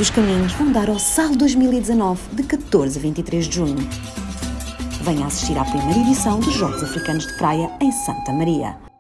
os caminhos vão dar ao SAL 2019, de 14 a 23 de junho. Venha assistir à primeira edição dos Jogos Africanos de Praia em Santa Maria.